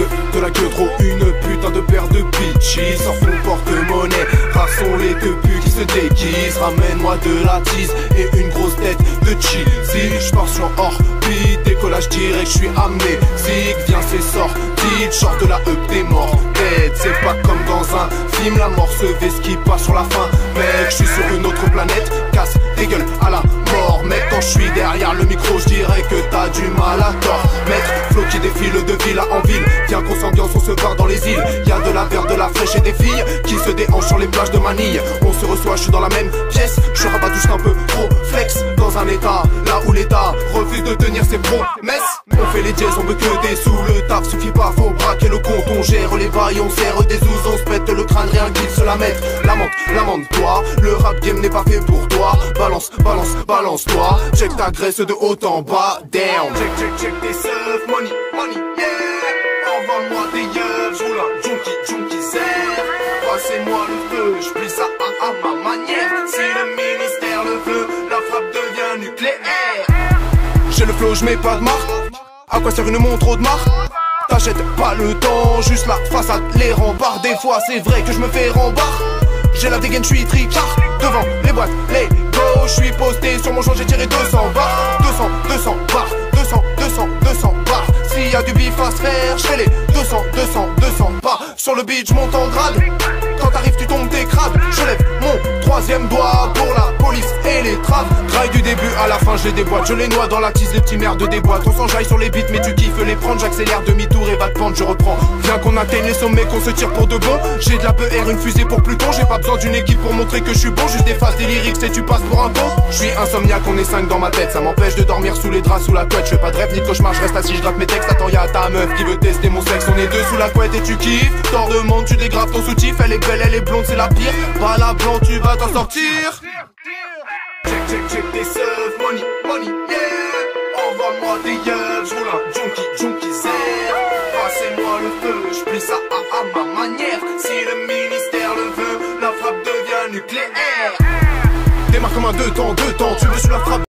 de la queue, trop une putain de paire de bitches. Sors ton porte-monnaie, rares sont les deux putes qui se déguisent. Ramène-moi de la tease et une grosse tête de cheesy. J'pars sur orbite, décollage direct, j'suis amnésique. Viens c'est sorti, short de la up t'es mort tête. C'est pas comme dans un film, la mort se vesquille pas sur la fin. Mec, j'suis sur une autre planète, casse des gueules à la mort. Mec, quand j'suis derrière le micro, j'dirais que t'as du mal à tort. Maître, flow qui défile de ville en ville. Viens qu'on s'ambiance, on se barre dans les îles. Y'a de la verre, de la fraîche et des filles qui se déhanchent sur les plages de Manille. On se reçoit, j'suis dans la même pièce. J'suis rabattu, j'suis un peu trop flex. Dans un état, là où l'état refuse de tenir ses promesses. On fait les dièses, on veut que des sous. Le taf suffit pas, faut braquer le compte. On gère les bails, on serre des zouzes. On se pète le crâne, rien qu'ils se la mettent. Lamente-toi, le rap game n'est pas fait pour toi. Balance, balance, balance-toi. Check ta graisse de haut en bas, down. Check tes seufs, money, yeah. Envoie-moi des yeux, j'roule un junkie zère. Passez-moi le feu, j'plie ça à ma manière. Si le ministère le veut, la frappe devient nucléaire. J'ai le flow, j'mets pas de marque. À quoi sert une montre trop de marque? T'achètes pas le temps, juste la façade, les remparts. Des fois c'est vrai que je me fais rembarre. J'ai la dégaine, j'suis tricard. Devant les boîtes, les go. J'suis posté sur mon joint, j'ai tiré 200 barres. 200 barres, 200 barres. S'il y a du bif à se faire, j'fais les 200 barres. Sur le beat, j'monte en grade. Quand t'arrives, tu tombes, t'es crade. Je lève mon troisième doigt pour la police et les traves. Graille du début à la fin, je les déboîte. Je les noie dans la tise, les petits merdes des boîtes. On s'enjaille sur les beats, mais tu kiffes les prendre. J'accélère demi-tour et va te pendre, je reprends. Viens qu'on atteigne les sommets, qu'on se tire pour de bon. J'ai de la PR, une fusée pour Pluton. J'ai pas besoin d'une équipe pour montrer que je suis bon. Juste des phases, des lyrics et tu passes pour un con. Je suis insomniaque, on est 5 dans ma tête. Ça m'empêche de dormir sous les draps, sous la couette. Je fais pas de rêve ni de cauchemar, je reste assis, je gratte mes textes. Attends, y'a ta meuf qui veut tester mon sexe. On est deux sous la couette et tu kiffes. T'en demandes, tu dégraves ton soutif. Elle est belle, elle est blonde, c'est la pire. Pas la blonde, tu vas t'en sortir. Check tes seufs, money, yeah. Envoie-moi des yeux, j'roule un junkie zère. Passez-moi le feu, j'plie ça à ma manière. Si le ministère le veut, la frappe devient nucléaire. Démarre comme un deux temps, tu veux sur la frappe.